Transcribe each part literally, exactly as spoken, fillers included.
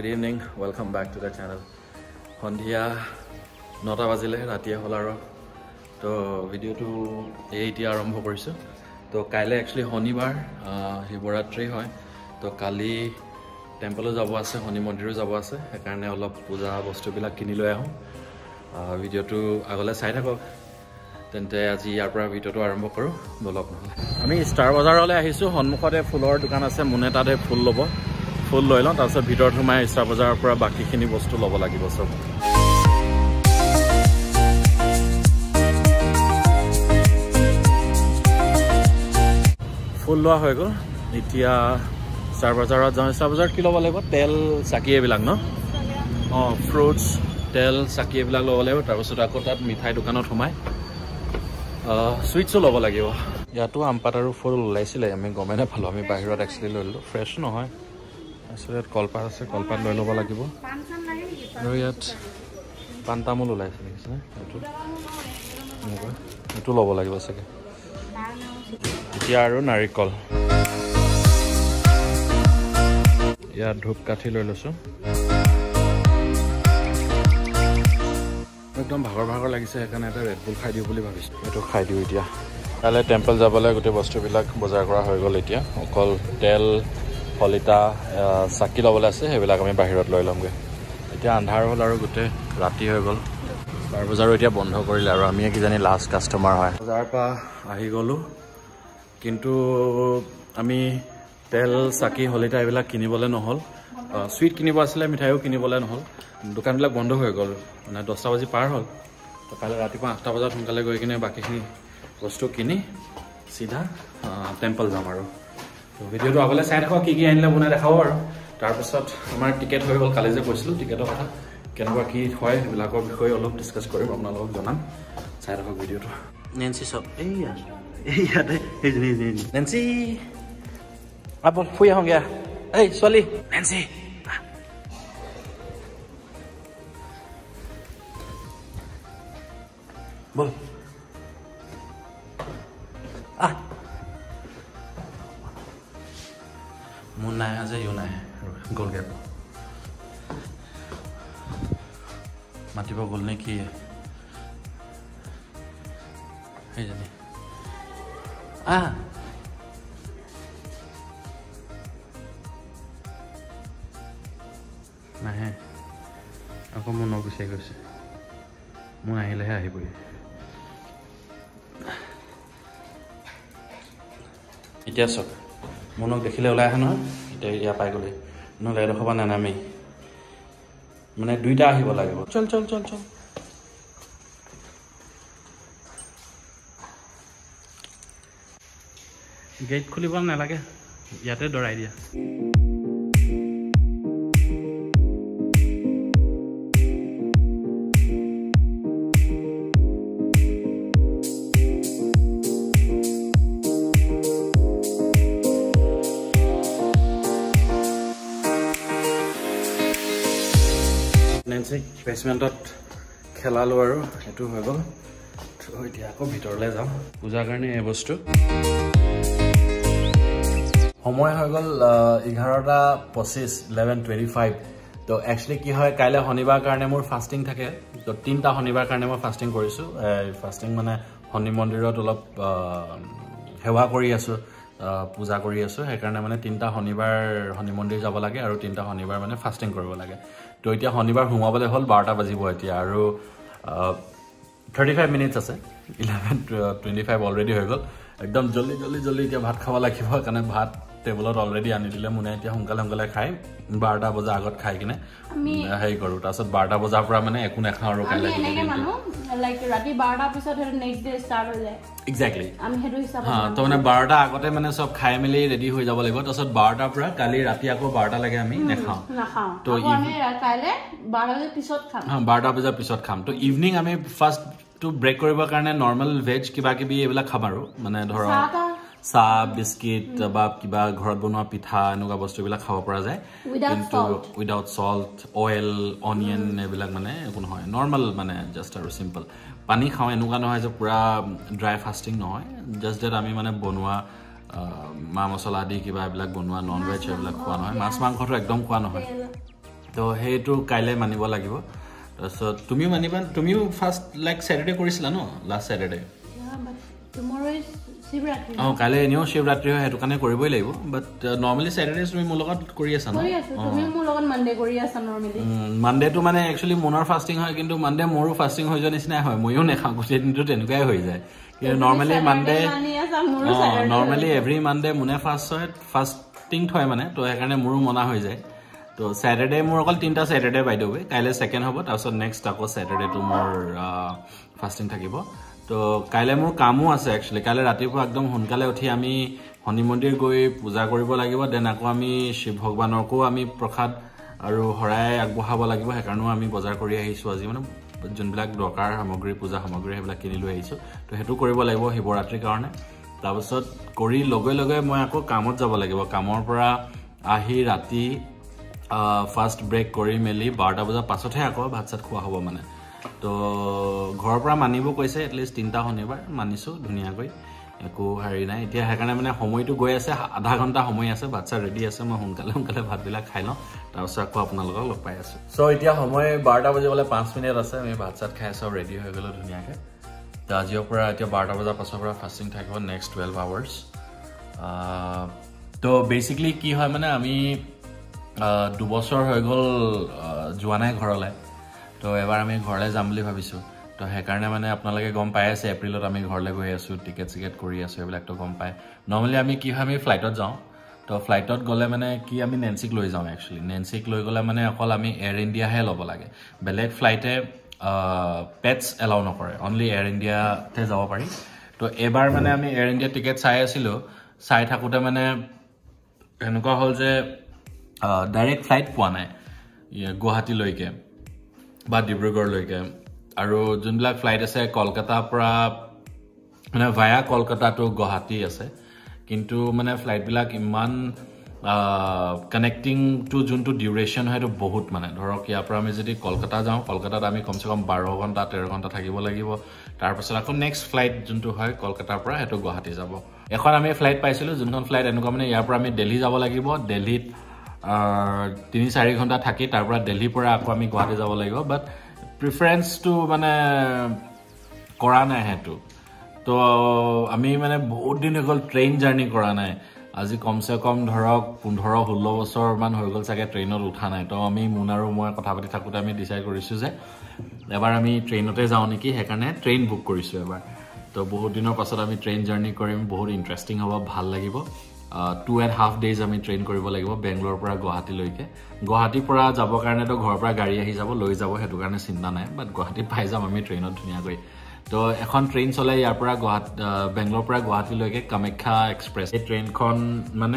Good evening, welcome back to the channel. Hondia nota bajile ratiya hol aro to video to eight arambho korisu to kaile actually honibar hiboratri hoy to kali temple jabo ase honi mondiru jabo ase ekarne olop puja bostu bilak kini loi ahu video to agole sai thakok tente aji yar pora video to arambho koru bolok ami star bazar ole ahisu honmukhode fulor dukan ase muneta de ful lobo ফুল লৈ লওঁ তাৰপিছত ভিতৰত সোমাই star বজাৰৰ পৰা বাকিখিনি বস্তু ল'ব লাগিব সব ফুল লোৱা হৈ গ'ল এতিয়া ষ্টাৰ বজাৰত যাওঁ ষ্টাৰ বজাৰত কি ল'ব লাগিব তেল চাকি এইবিলাক ন অঁ ফ্ৰুটছ তেল চাকি এইবিলাক ল'ব লাগিব তাৰপিছত আকৌ তাত মিঠাই দোকানত সোমাই চুইটছো ল'ব লাগিব ইয়াতো আমপাত আৰু ফুল ওলাইছিলে আমি গমে নাপালোঁ আমি বাহিৰত একচুৱেলি লৈ ল'লোঁ ফ্ৰেছ নহয় আসলে কলপাত আছে কলপাত লৈ ল'ব লাগিব আৰু ইয়াত পান তামোল ওলাইছে দেখিছেনে এইটো এইটো ল'ব লাগিব চাগে এতিয়া আৰু নাৰিকল ইয়াত ধূপ কাঠি লৈ লৈছোঁ একদম ভাগৰ ভাগৰ লাগিছে সেইকাৰণে এটা ৰেড বুল খাই দিওঁ বুলি ভাবিছোঁ এইটো খাই দিওঁ এতিয়া কাইলৈ টেম্পল যাবলৈ গোটেই বস্তুবিলাক বজাৰ কৰা হৈ গ'ল এতিয়া অকল তেল ফলিতা চাকি ল'বলৈ আছে সেইবিলাক আমি বাহিৰত লৈ ল'মগৈ এতিয়া আন্ধাৰ হ'ল আৰু গোটেই ৰাতি হৈ গ'ল বাৰ বজাৰো এতিয়া বন্ধ কৰিলে আৰু আমি কিজানি লাষ্ট কাষ্টমাৰ হয় বজাৰৰ পৰা আহি গ'লোঁ কিন্তু আমি তেল চাকি ফলিতা এইবিলাক কিনিবলৈ নহ'ল চুইট কিনিব আছিলে মিঠাইও কিনিবলৈ নহ'ল দোকানবিলাক বন্ধ হৈ গ'ল মানে দহটা বাজি পাৰ হ'ল তো কাইলৈ ৰাতিপুৱা আঠটা বজাত সোনকালে গৈ কিনে বাকীখিনি বস্তু কিনি চিধা টেম্পল যাম আৰু ভিডিঅ'টো আগলৈ চাই থাকক কি কি আনিলে বনাই দেখাব আৰু তাৰপিছত আমাৰ টিকেট হৈ গ'ল কালি যে কৈছিলোঁ টিকেটৰ কথা কেনেকুৱা কি হয় সেইবিলাকৰ বিষয়ে অলপ ডিছকাছ কৰিম আপোনালোকক জনাম চাই থাকক ভিডিঅ'টো নেন্সি চব এইয়া এইয়াতে নেন্সি বল ফুৰি আহোঁগৈ এই ছোৱালী নেন্সি বল আহ মোৰ নাই আজি ইও নাই গ'লগৈ আকৌ মাতিব গ'ল নে কি সেইজনী আহ নাহে আকৌ মোৰ নগুচাই গৈছে মোৰ আহিলেহে আহিবই এতিয়া চক মনক দেখিলে ওলাই আহে নহয় এতিয়া ইয়াৰ পাই গ'লে নহ'লে এডোখৰ পৰা নানামেই মানে দুইটা আহিব লাগিব চল চল চল চল গেট খুলিব নালাগে ইয়াতে দৰাই দিয়া বেচমেণ্টত খেলালোঁ আৰু সেইটো হৈ গ'ল এতিয়া আকৌ ভিতৰলৈ যাম পূজাৰ কাৰণে এই বস্তু সময় হৈ গ'ল এঘাৰটা পঁচিছ ইলেভেন টুৱেণ্টি ফাইভ তো একচুৱেলি কি হয় কাইলৈ শনিবাৰ কাৰণে মোৰ ফাষ্টিং থাকে তো তিনিটা শনিবাৰ কাৰণে মই ফাষ্টিং কৰিছোঁ ফাষ্টিং মানে শনি মন্দিৰত অলপ সেৱা কৰি আছোঁ পূজা কৰি আছোঁ সেইকাৰণে মানে তিনিটা শনিবাৰ শনি মন্দিৰ যাব লাগে আৰু তিনিটা শনিবাৰ মানে ফাষ্টিং কৰিব লাগে তো এতিয়া শনিবাৰ সোমাবলৈ হ'ল বাৰটা বাজিব এতিয়া আৰু থাৰ্টি ফাইভ মিনিটছ আছে ইলেভেন টুৱেণ্টি ফাইভ অলৰেডি হৈ গ'ল একদম জল্দি জল্দি জল্দি এতিয়া ভাত খাব লাগিব সেইকাৰণে ভাত টেবুলত অলৰেডি আনি দিলে মোনে এতিয়া সোনকালে সোনকালে খাই বাৰটা বজাৰ আগত খাই কিনে হেৰি কৰোঁ তাৰপিছত বাৰটা বজাৰ পৰা মানে একো নাখাওঁ আৰু কাইলৈ এক্সেক্টলি হা তো মানে বাৰটা আগতে মানে চব খাই মেলি ৰেডি হৈ যাব লাগিব তাৰপিছত বাৰটাৰ পৰা কালি ৰাতি আকৌ বাৰটালৈকে আমি নাখাওঁ তো বাৰটা বজাৰ পিছত খাম তো ইভিনিং আমি ফাৰ্ষ্ট টো ব্ৰেক কৰিবৰ কাৰণে নৰ্মেল ভেজ কিবা কিবি এইবিলাক খাম আৰু মানে ধৰক চাহ বিস্কিট বা কিবা ঘৰত বনোৱা পিঠা এনেকুৱা বস্তুবিলাক খাব পৰা যায় কিন্তু উইদাউট সল্ট অইল অনিয়ন এইবিলাক মানে একো নহয় নৰ্মেল মানে জাষ্ট আৰু চিম্পল পানী খাওঁ এনেকুৱা নহয় যে পুৰা ড্ৰাই ফাষ্টিং নহয় জাষ্ট ডেট আমি মানে বনোৱা মা মছলা দি কিবা এইবিলাক বনোৱা নন ভেজ এইবিলাক খোৱা নহয় মাছ মাংসটো একদম খোৱা নহয় তো হেইটো কাইলে মানিব লাগিব তাৰছত তুমি মানিবা তুমিও ফার্স্ট লাইক স্যাটারডে কৰিছিলা ন last Saturday yeah but tomorrow is Shivratri অ কাইলে নিও শিবৰাত্ৰি হয় হেতু কানে কৰিবই লাগিব বাট নরমালি স্যাটারডে তুমি মোৰ লগত কৰি আছা ন কৰি আছো তুমি মোৰ লগত মানডে কৰি আছা নরমালি মানডে তো মানে একচুয়ালি মোনৰ ফাস্টিং হয় কিন্তু মানডে মোৰো ফাস্টিং হৈ যোৱা নিচিনা হয় মইও নেখাও গোটেই দিনটো তেনেকুৱাই হৈ যায় কিন্তু normally Monday normally every Monday মুনে ফাস্ট হয় ফাস্টিং হয় মানে তো একাৰণে মোৰো মনা হৈ যায় তো স্যাটারডে মোৰ অকল তিনটা স্যাটারডে বাই দবে কাইলে সেকেন্ড হ'ব তাৰছত নেক্সট আকৌ স্যাটারডে তো মোৰ ফাস্টিং থাকিব তো কাইলে মোৰ কামো আছে একচুয়ালি কাইলে ৰাতিপুৱা একদম সোনকালে উঠি আমি হনি মন্দিৰ গৈ পূজা কৰিব লাগিব দেন আকৌ আমি শিৱ ভগৱানৰকো আমি প্ৰসাদ আৰু হৰাই আগবঢ়াব লাগিব হেকাৰণে আমি বজাৰ কৰি আহিছো আজি মানে যোনবিলাক দৰকাৰ সামগ্ৰী পূজা সামগ্ৰী হেবিলাক কিনি লৈ আহিছো তো হেতু কৰিব লাগিব শিৱৰাত্ৰিৰ কাৰণে তাৰছত কৰি লগে লগে মই আকৌ কামত যাব লাগিব কামৰ পৰা আহি ৰাতি ফার্স্ট ব্রেক কৰি মেলি বাৰটা বজাৰ পাছতহে আকৌ ভাত চাত খোৱা হ'ব মানে তো ঘৰৰ পৰা মানিব কৈছে এটলিষ্ট তিনটা শনিবাৰ মানিছো ধুনিয়াকৈ একো হাৰি নাই এতিয়া হেকাৰণে মানে সময়টো গৈ আছে আধা ঘন্টা সময় আছে ভাত চাত ৰেডি আছে মই সোনকালে সোনকালে ভাতবিলাক খাই লওঁ তাৰছত আকৌ আপোনালোকক লগ পাই আছো সো এতিয়া সময় বাৰটা বজিবলৈ পাঁচ মিনিট আছে আমি ভাত চাত খাই সব ৰেডি হৈ গলো ধুনিয়াকৈ তো আজিৰ পৰা এতিয়া বাৰটা বজাৰ পাছৰ পৰা ফাস্টিং থাকিব নেক্সট টুৱেলভ আৱাৰ্ছ তো বেসিক্যালি কি হয় মানে আমি দুবছৰ হৈ গল যোৱা নাই ঘৰলে তো এবাৰ আমি ঘৰলে যাম বুলি ভাবিছো তো হেকাৰণে মানে আপোনালোকে গম পাই আছে এপ্ৰিলত আমি ঘৰলে গৈ আছো টিকেট টিকেট কৰি আছো এবিলাক তো গম পাই নরমালি আমি কি হয় আমি ফ্লাইটত যাওঁ তো ফ্লাইটত গলে মানে কি আমি নেন্সিক লৈ যাওঁ একচুয়ালি নেন্সিক লৈ গলে মানে অকল আমি এয়ার ইন্ডিয়া হে লব লাগে বেলেগ ফ্লাইটে পেটস এলাউ নকৰে অনলি এয়ার ইন্ডিয়া তে যাব পাৰি তো এবাৰ মানে আমি এয়ার ইন্ডিয়া টিকেট চাই আছিলো চাই থাকোতে মানে এনেকুৱা হল যে ডাইৰেক্ট ফ্লাইট পোৱা নাই গুৱাহাটী লৈকে বা ডিব্ৰুগড় লৈকে আৰু যোনবিলাক ফ্লাইট আছে কলকাতা পৰা মানে ভায়া কলকাতা টু গুৱাহাটী আছে কিন্তু মানে ফ্লাইট বিলাক ইমান কানেক্টিং টু যোনটো ডিউৰেশন হয় তো বহুত মানে ধৰক ইয়াৰ পৰা আমি যদি কলকাতা যাওঁ কলকাতাত আমি কমসে কম বাৰ ঘণ্টা তেৰ ঘণ্টা থাকিব লাগিব তাৰ পাছত আকৌ নেক্সট ফ্লাইট যোনটো হয় কলকাতাৰ পৰা হেতু গুৱাহাটী যাব এখন আমি ফ্লাইট পাইছিলো যোনখন ফ্লাইট এনেকুৱা মানে ইয়াৰ পৰা আমি দিল্লী যাব লাগিব দিল্লীত তিনি চাৰি ঘণ্টা থাকি তাৰ পৰা দিল্লীৰ পৰা আকৌ আমি গুৱাহাটী যাব লাগিব বাট প্ৰিফাৰেন্স টু মানে কৰা নাই হেতু তো আমি মানে বহুত দিন হৈ গল ট্ৰেইন জাৰ্নি কৰা নাই আজি কমসে কম ধৰক পোন্ধৰ ষোল্ল বছৰ মান হৈ গল চাগে ট্ৰেইনত উঠা নাই তো আমি মুন আৰু মই কথা পাতি থাকোতে আমি ডিসাইড কৰিছো যে এবাৰ আমি ট্ৰেইনতে যাওঁ নেকি হেকাৰণে ট্ৰেইন বুক কৰিছো এবাৰ তো বহুত দিনৰ পাছত আমি ট্ৰেইন জাৰ্নি কৰিম বহুত ইন্টাৰেষ্টিং হ'ব ভাল লাগিব টু এণ্ড হাফ ডেজ আমি ট্ৰেইন কৰিব লাগিব বেংগলোৰ পৰা গুৱাহাটী লৈকে গুৱাহাটী পৰা যাব কাৰণে তো ঘৰৰ পৰা গাড়ী আহি যাব লৈ যাব হেতু কাৰণে চিন্তা নাই বাট গুৱাহাটী পাই যাম আমি ট্ৰেইনত ধুনিয়াকৈ তো এখন ট্ৰেইন চলে ইয়াৰ পৰা গুৱাহাটী বেংগলোৰ পৰা গুৱাহাটী লৈকে কামাখ্যা এক্সপ্ৰেছ এই ট্ৰেইনখন মানে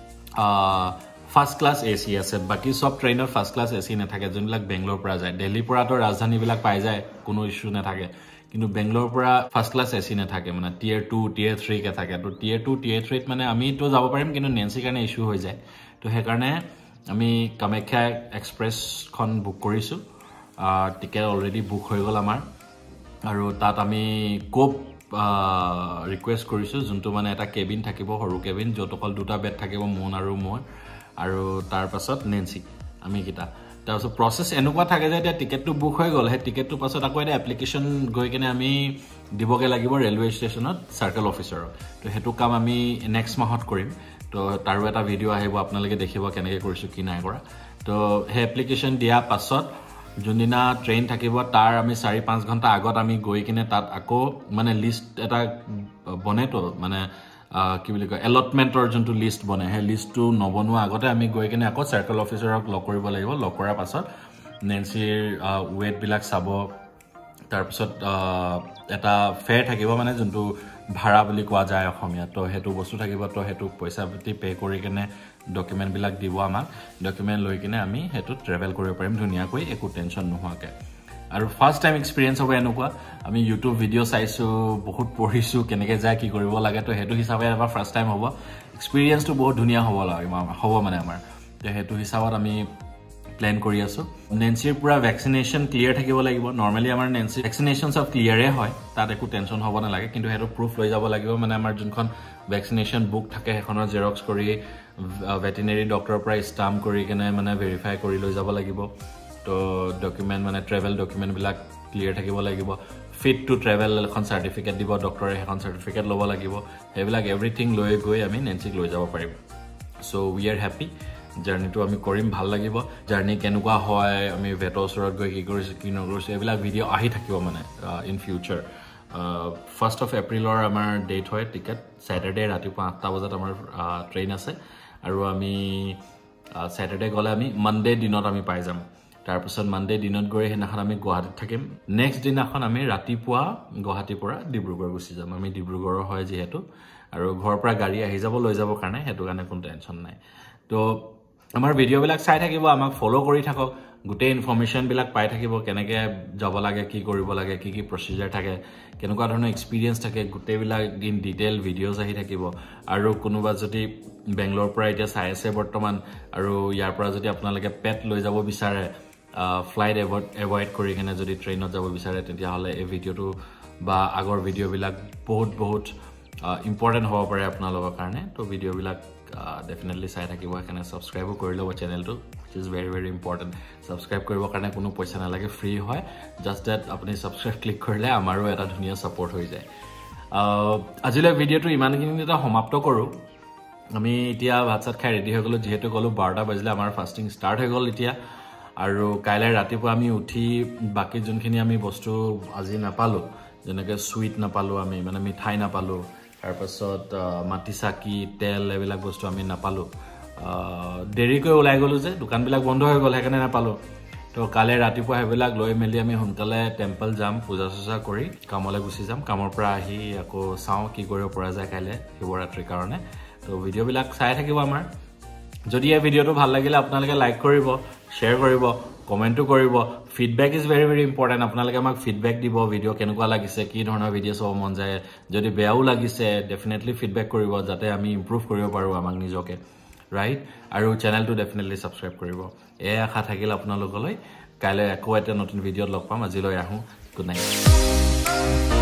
ফার্স্ট ক্লাস এসি আছে বাকি সব ট্ৰেইনৰ ফার্স্ট ক্লাস এসি নাথাকে যোনবিলাক বেংগলোৰ পৰা যায় দিল্লীৰ পৰা তো ৰাজধানী বিলাক পাই যায় কোনো ইস্যু নাথাকে কিন্তু বেংগলোৰ পৰা ফার্স্ট ক্লাস এসি নাথাকে মানে টিয়ার টু টিয়ার থ্রি কে থাকে তো টিয়ার টু টিয়ার থ্রি মানে আমি তো যাব পাৰিম কিন্তু নেন্সি কাৰণে ইস্যু হৈ যায় তো হেকাৰণে আমি কামাখ্যা এক্সপ্ৰেছ খন বুক কৰিছো টিকেট অলৰেডি বুক হৈ গল আমাৰ আৰু তাত আমি কোপ ৰিকুৱেষ্ট কৰিছো যোনটো মানে এটা কেবিন থাকিব সৰু কেবিন যত অকল দুটা বেড থাকিব মুন আৰু মই আৰু তাৰ পাছত নেন্সি আমি কিটা তাৰপিছত প্ৰসেস এনেকুৱা থাকে যে টিকেটটো বুক হৈ গল হে টিকেটটো পাছত আকৌ এটা এপ্লিকেশন গৈ কিনে আমি দিবগে লাগিব ৰেলৱে ষ্টেচনত সাৰ্কেল অফিচাৰক তো হেতু কাম আমি নেক্সট মাহত কৰিম তো তাৰো এটা ভিডিও আহিব আপোনালোকে দেখিব কেনেকৈ কৰিছো কি নাই কৰা তো হে এপ্লিকেশন দিয়া পাছত যোনদিনা ট্ৰেইন থাকিব তাৰ আমি চাৰি পাঁচ ঘণ্টা আগত আমি গৈ কিনে তাত আকৌ মানে লিষ্ট এটা বনে তো মানে কি বুলি কয় এলটমেন্টৰ যোনটো লিষ্ট বনে হে লিষ্টটো নবনোৱা আগতে আমি গৈ কিনে আকৌ সাৰ্কেল অফিচাৰক লগ কৰিব লাগিব লগ কৰাৰ পাছত নেন্সিৰ ওয়েট বিলাক চাব তাৰ পাছত এটা ফেয়াৰ থাকিব মানে যোনটো ভাড়া বুলি কোৱা যায় অসমীয়া তো হেতু বস্তু থাকিব তো হেতু পইচা পাতি পে কৰি কিনে ডকুমেন্ট বিলাক দিব আমাক ডকুমেন্ট লৈ কিনে আমি হেতু ট্ৰেভেল কৰিব পাৰিম ধুনিয়াকৈ একো টেনচন নোহোৱাকে আৰু ফার্স্ট টাইম এক্সপেৰিয়েন্স হ'ব এনেকুৱা আমি ইউটিউব ভিডিও চাইছো বহুত পঢ়িছো কেনেকে যায় কি কৰিব লাগে তো হেতু হিচাপে এবাৰ ফার্স্ট টাইম হ'ব এক্সপেৰিয়েন্সটো বহুত ধুনিয়া হ'ব লাগে হ'ব মানে আমাৰ তো হেতু হিচাপত আমি প্ল্যান কৰি আছো নেন্সিৰ পুৰা ভ্যাকসিনেশন ক্লিয়াৰ থাকিব লাগিব নরমালি আমাৰ নেন্সি ভ্যাকসিনেশন সব ক্লিয়াৰে হয় তাত একো টেনশন হ'ব না লাগে কিন্তু হেটো প্রুফ লৈ যাব লাগিব মানে আমাৰ যোনখন ভ্যাকসিনেশন বুক থাকে হেখনৰ জেৰক্স কৰি ভেটেৰিনাৰী ডক্টৰৰ পৰা স্টাম্প কৰি কেনে মানে ভেৰিফাই কৰি লৈ যাব লাগিব তো ডকুমেন্ট মানে ট্ৰেভেল ডকুমেন্ট বিলাক ক্লিয়াৰ থাকিব লাগিব fit to travel এখন সার্টিফিকেট দিব ডক্টৰে এখন সার্টিফিকেট ল'ব লাগিব হেবিলাক এভৰিথিং লৈ গৈ আমি নেন্সিক লৈ যাব পাৰিম so we are happy journey তো আমি কৰিম ভাল লাগিব জাৰ্নি কেনেকুৱা হয় আমি ভেটৰ ওচৰত গৈ কি কৰিছে কি নকৰিছে এইবিলাক ভিডিও আহি থাকিব মানে ইন ফিউচাৰ ফাৰ্ষ্ট অফ এপ্ৰিলৰ আমাৰ ডেট হয় টিকেট স্যাটাৰডে ৰাতিপুৱা আঠটা বজাত আমাৰ ট্ৰেইন আছে আৰু আমি স্যাটাৰডে গলে আমি মানডে দিনত আমি পাই যাম তাৰ পিছত মানডে দিনত গৈ হেনাখন আমি গুৱাহাটীত থাকিম নেক্সট দিনাখন আমি ৰাতিপুৱা গুৱাহাটীৰ পৰা ডিব্ৰুগড় গুচি যাম আমি ডিব্ৰুগড়ৰ হয় যেহেতু আৰু ঘৰৰ পৰা গাড়ী আহি যাব লৈ যাব কাৰণে হেতু কাৰণে কোনো টেনচন নাই তো আমাৰ ভিডিও বিলাক চাই থাকিব আমাক ফলো কৰি থাকক গুটে ইনফৰমেশন বিলাক পাই থাকিব কেনেকে যাব লাগে কি কৰিব লাগে কি কি প্ৰসিজাৰ থাকে কেনেকুৱা ধৰণৰ এক্সপেৰিয়েন্স থাকে গুটে বিলাক ইন ডিটেইল ভিডিওস আহি থাকিব আৰু কোনোবা যদি বেংগলোৰ পৰা এতিয়া চাই আছে বৰ্তমান আৰু ইয়াৰ পৰা যদি আপোনালোকে পেট লৈ যাব বিচাৰে ফ্লাইট এভয়েড কৰি কেনে যদি ট্ৰেইনত যাব বিচাৰে তেতিয়া হলে এই ভিডিওটো বা আগৰ ভিডিও বিলাক বহুত বহুত ইম্পৰ্টেন্ট হ'ব পাৰে আপোনালোকৰ কাৰণে তো ভিডিও বিলাক ডেফিনেটলি চাই থাকিব কাৰণে সাবস্ক্ৰাইব কৰি লব চেনেলটো which is very very important subscribe কৰিবৰ কাৰণে কোনো পইচা নালাগে ফ্ৰী হয় জাস্ট দ্যাট আপুনি সাবস্ক্ৰাইব ক্লিক কৰিলে আমাৰো এটা ধুনীয়া সাপোৰ্ট হৈ যায় আজিলৈ ভিডিওটো ইমানখিনিতে সমাপ্ত কৰো আমি এতিয়া ভাতসাত খাই ৰেডি হৈ গলো যেহেতু গলো বাৰটা বাজিলে আমাৰ ফাস্টিং ষ্টাৰ্ট হৈ গল এতিয়া আৰু কাইলে ৰাতিপুৱা আমি উঠি বাকি যোনখিনি আমি বস্তু আজি নাপালো যেনেকে সুইট নাপালো আমি মানে মিঠাই নাপালো তাৰ পাছত মাটি চাকি তেল এবিলাক বস্তু আমি নাপালো দেৰিকৈ ওলাই গলো যে দোকানবিলাক বন্ধ হৈ গল হেকানে নাপালো তো কালে ৰাতিপুৱা হেবিলাক লৈ মেলি আমি সোনকালে টেম্পল যাম পূজা সজা কৰি কামলৈ গুচি যাম কামৰ পৰা আহি আকৌ চাও কি কৰিব পৰা যায় কাইলে শিৱৰাত্ৰিৰ কাৰণে তো ভিডিও বিলাক চাই থাকিব আমাৰ যদি এই ভিডিওটো ভাল লাগিলে আপোনালোকে লাইক কৰিব শেয়াৰ কৰিব কমেন্টও কৰিব feedback is very very important আপোনালোকে আমাক ফিডব্যাক দিব ভিডিও কেনেকুৱা লাগিছে কি ধৰণৰ ভিডিও চাব মন যায় যদি বেয়াও লাগিছে ডেফিনেটলি ফিডব্যাক কৰিব যাতে আমি ইমপ্ৰুভ কৰিব পাৰো আমাক নিজকে ৰাইট আৰু চেনেলটো ডেফিনেটলি সাবস্ক্ৰাইব কৰিব এই আশা থাকিল আপোনালোকলৈ কাইলৈ আকৌ এটা নতুন ভিডিওত লগ পাম আজিলৈ আহো গুড নাইট